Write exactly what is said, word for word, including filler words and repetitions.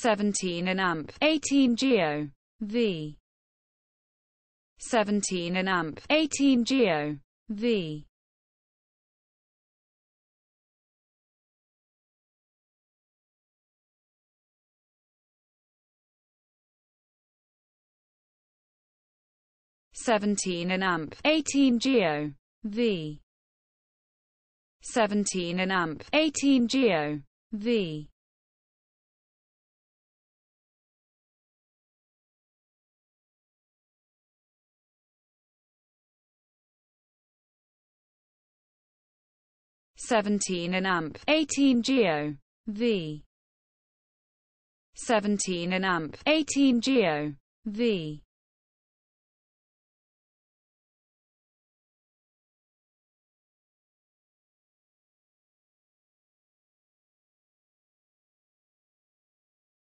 seventeen an amp, eighteen geo, V. seventeen an amp, eighteen geo, V. seventeen an amp, eighteen geo, V. seventeen an amp, eighteen geo, V. seventeen an amp, eighteen geo, V. seventeen an amp, eighteen geo, V.